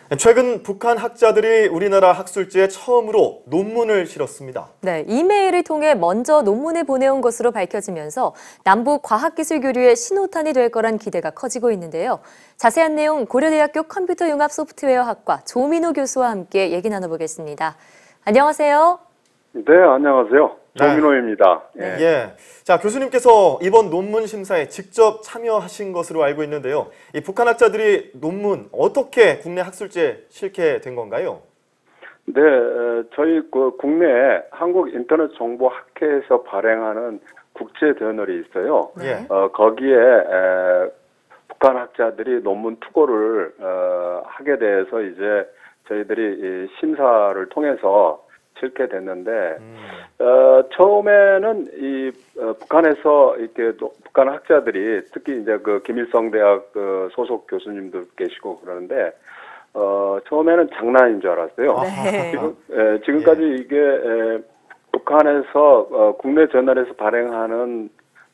최근 북한 학자들이 우리나라 학술지에 처음으로 논문을 실었습니다. 네, 이메일을 통해 먼저 논문을 보내온 것으로 밝혀지면서 남북 과학기술 교류의 신호탄이 될 거란 기대가 커지고 있는데요. 자세한 내용 고려대학교 컴퓨터융합소프트웨어학과 조민호 교수와 함께 얘기 나눠보겠습니다. 안녕하세요. 네, 안녕하세요. 조민호입니다. 네. 예. 자, 교수님께서 이번 논문 심사에 직접 참여하신 것으로 알고 있는데요. 이 북한 학자들이 논문 어떻게 국내 학술지에 실게 된 건가요? 네, 저희 국내 한국인터넷정보학회에서 발행하는 국제저널이 있어요. 네. 거기에 북한 학자들이 논문 투고를 하게 돼서 이제 저희들이 심사를 통해서 실게 됐는데 처음에는 이 북한에서 이렇게 북한 학자들이 특히 이제 그 김일성 대학 소속 교수님도 계시고 그러는데 처음에는 장난인 줄 알았어요. 네. 지금까지 이게 북한에서 국내 저널에서 발행하는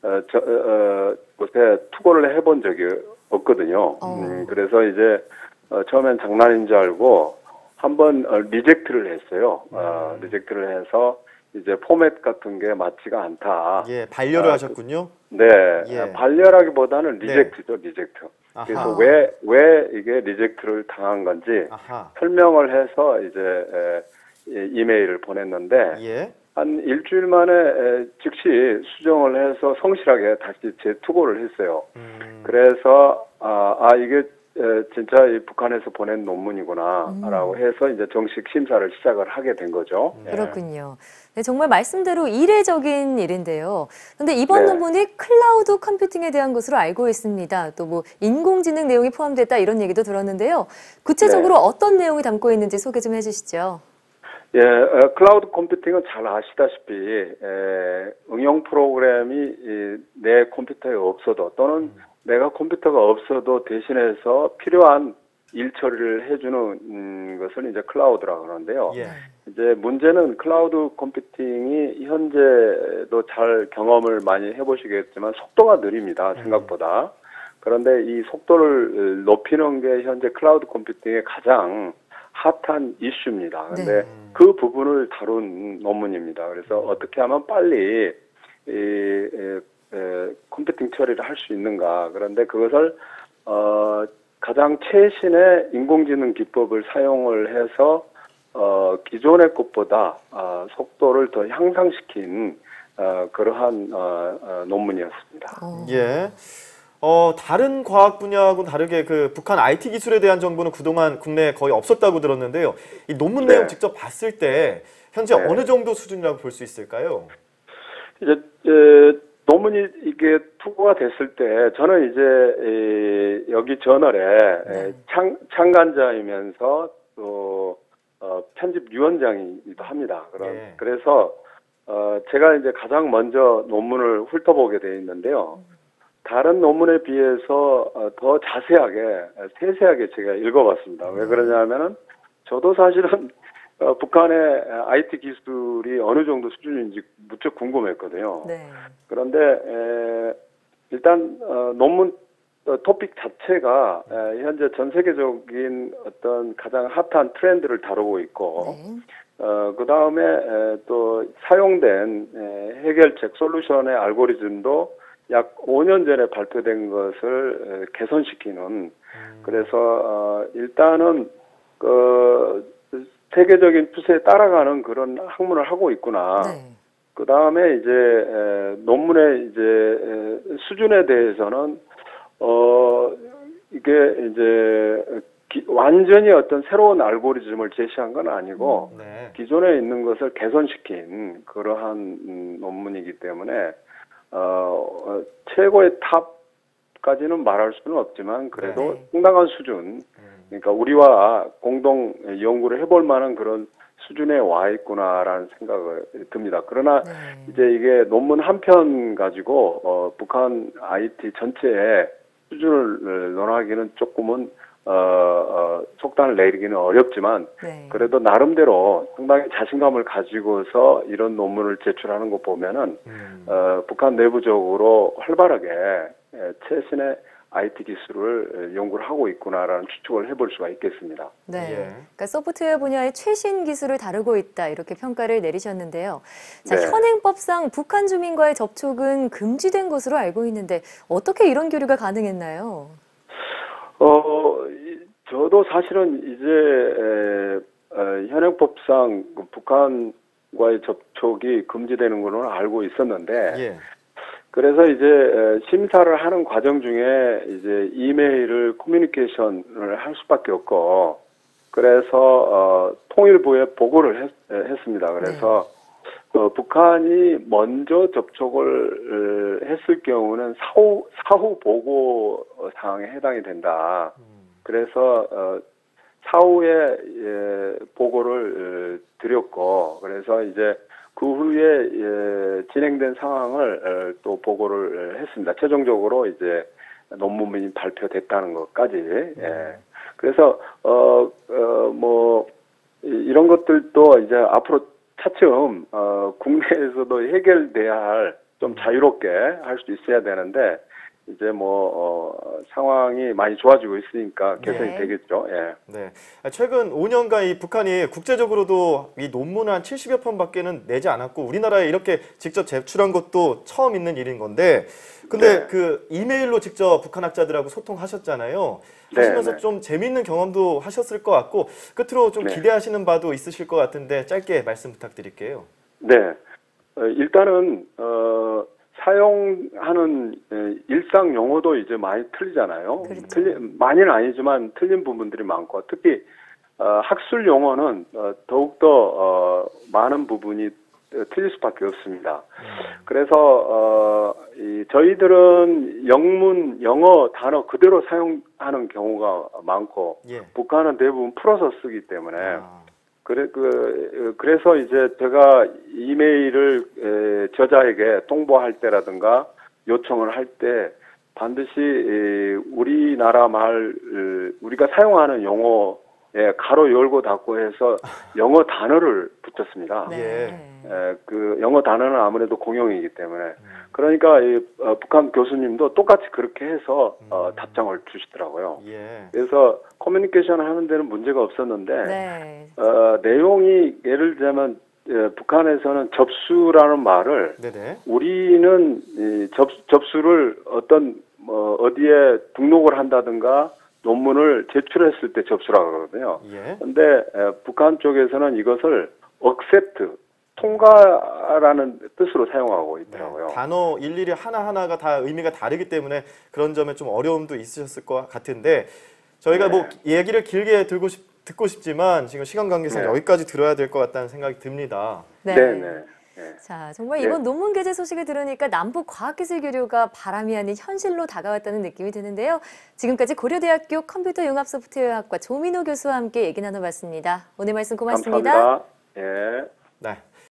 곳에 투고를 해본 적이 없거든요. 그래서 이제 처음엔 장난인 줄 알고 한번 리젝트를 했어요. 리젝트를 해서 이제 포맷 같은 게 맞지가 않다. 예, 반려를 하셨군요. 네, 예. 반려라기보다는 리젝트죠, 네. 리젝트. 아하. 그래서 왜 이게 리젝트를 당한 건지 아하. 설명을 해서 이제 이메일을 보냈는데 예. 한 일주일 만에 즉시 수정을 해서 성실하게 다시 재투고를 했어요. 그래서 이게 진짜 이 북한에서 보낸 논문이구나라고 해서 이제 정식 심사를 시작을 하게 된 거죠. 그렇군요. 네, 정말 말씀대로 이례적인 일인데요. 그런데 이번 네. 논문이 클라우드 컴퓨팅에 대한 것으로 알고 있습니다. 또 뭐 인공지능 내용이 포함됐다 이런 얘기도 들었는데요. 구체적으로 어떤 내용이 담고 있는지 소개 좀 해주시죠. 예, 클라우드 컴퓨팅은 잘 아시다시피 응용 프로그램이 내 컴퓨터에 없어도 또는 내가 컴퓨터가 없어도 대신해서 필요한 일 처리를 해주는 것을 이제 클라우드라고 하는데요. 예. 이제 문제는 클라우드 컴퓨팅이 현재도 잘 경험을 많이 해보시겠지만 속도가 느립니다. 생각보다. 그런데 이 속도를 높이는 게 현재 클라우드 컴퓨팅의 가장 핫한 이슈입니다. 근데 그 부분을 다룬 논문입니다. 그래서 어떻게 하면 빨리 컴퓨팅 처리를 할 수 있는가. 그런데 그것을 가장 최신의 인공지능 기법을 사용을 해서 기존의 것보다 속도를 더 향상시킨 그러한 논문이었습니다. 예. 다른 과학 분야하고는 다르게 그 북한 IT 기술에 대한 정보는 그동안 국내에 거의 없었다고 들었는데요. 이 논문 내용 직접 봤을 때 현재 어느 정도 수준이라고 볼 수 있을까요? 이제 논문이 이게 투고가 됐을 때 저는 이제 여기 저널에 참관자이면서 또 편집위원장이기도 합니다. 그래서 제가 이제 가장 먼저 논문을 훑어보게 돼 있는데요. 다른 논문에 비해서 더 자세하게 세세하게 제가 읽어봤습니다. 왜 그러냐면은 저도 사실은 북한의 IT 기술이 어느 정도 수준인지 무척 궁금했거든요. 네. 그런데 일단 논문 토픽 자체가 현재 전 세계적인 어떤 가장 핫한 트렌드를 다루고 있고 그 다음에 또 사용된 해결책 솔루션의 알고리즘도 약 5년 전에 발표된 것을 개선시키는 그래서 일단은 세계적인 추세에 따라가는 그런 학문을 하고 있구나. 그 다음에 이제 논문의 이제 수준에 대해서는 이게 이제 완전히 어떤 새로운 알고리즘을 제시한 건 아니고 기존에 있는 것을 개선시킨 그러한 논문이기 때문에 최고의 탑까지는 말할 수는 없지만 그래도 상당한 수준. 그러니까 우리와 공동 연구를 해볼 만한 그런 수준에 와 있구나라는 생각을 듭니다. 그러나 이제 이게 논문 한 편 가지고 북한 IT 전체의 수준을 논하기는 조금은 속단을 내리기는 어렵지만 그래도 나름대로 상당히 자신감을 가지고서 이런 논문을 제출하는 거 보면은 북한 내부적으로 활발하게 최신의 IT 기술을 연구를 하고 있구나라는 추측을 해볼 수가 있겠습니다. 네. 예. 그러니까 소프트웨어 분야의 최신 기술을 다루고 있다 이렇게 평가를 내리셨는데요. 자, 네. 현행법상 북한 주민과의 접촉은 금지된 것으로 알고 있는데 어떻게 이런 교류가 가능했나요? 저도 사실은 이제 현행법상 북한과의 접촉이 금지되는 거는 알고 있었는데, 예. 그래서 이제 심사를 하는 과정 중에 이제 이메일을 커뮤니케이션을 할 수밖에 없고, 그래서 통일부에 보고를 했습니다. 그래서 북한이 먼저 접촉을 했을 경우는 사후 보고 사항에 해당이 된다. 그래서 사후에 보고를 드렸고, 그래서 이제 그 후에 진행된 상황을 또 보고를 했습니다. 최종적으로 이제 논문이 발표됐다는 것까지. 그래서 뭐 이런 것들도 이제 앞으로 차츰 국내에서도 해결돼야 할, 좀 자유롭게 할 수 있어야 되는데, 이제 뭐 상황이 많이 좋아지고 있으니까 개선이 네. 되겠죠. 예. 네. 최근 5년간 이 북한이 국제적으로도 이 논문을 한 70여 편밖에는 내지 않았고 우리나라에 이렇게 직접 제출한 것도 처음 있는 일인 건데, 근데 네. 그 이메일로 직접 북한 학자들하고 소통하셨잖아요. 네, 하시면서 네. 좀 재미있는 경험도 하셨을 것 같고 끝으로 좀 네. 기대하시는 바도 있으실 것 같은데 짧게 말씀 부탁드릴게요. 네. 일단은 사용하는 일상 용어도 이제 많이 틀리잖아요. 그렇죠. 많이는 아니지만 틀린 부분들이 많고, 특히 학술 용어는 더욱더 많은 부분이 틀릴 수밖에 없습니다. 그래서 저희들은 영문, 영어 단어 그대로 사용하는 경우가 많고, 예. 북한은 대부분 풀어서 쓰기 때문에 아, 그래서 이제 제가 이메일을 저자에게 통보할 때라든가 요청을 할 때 반드시 우리나라 우리가 사용하는 용어에 가로 열고 닫고 해서 영어 단어를 붙였습니다. 네. 그 영어 단어는 아무래도 공용이기 때문에, 그러니까 북한 교수님도 똑같이 그렇게 해서 답장을 주시더라고요. 예. 그래서 커뮤니케이션을 하는 데는 문제가 없었는데, 네. 내용이 예를 들면 북한에서는 접수라는 말을, 네네. 우리는 접수를 어디에 등록을 한다든가 논문을 제출했을 때 접수라고 그러거든요. 예. 근데 북한 쪽에서는 이것을 accept, 통과라는 뜻으로 사용하고 있더라고요. 단어 일일이 하나하나가 다 의미가 다르기 때문에 그런 점에 좀 어려움도 있으셨을 것 같은데, 저희가 네. 뭐 얘기를 길게 듣고 싶지만 지금 시간 관계상 네. 여기까지 들어야 될 것 같다는 생각이 듭니다. 네. 네. 자, 정말 네. 이번 논문 게재 소식을 들으니까 남북 과학기술 교류가 바람이 아닌 현실로 다가왔다는 느낌이 드는데요. 지금까지 고려대학교 컴퓨터융합소프트웨어학과 조민호 교수와 함께 얘기 나눠봤습니다. 오늘 말씀 고맙습니다. 감사합니다. 예. 네.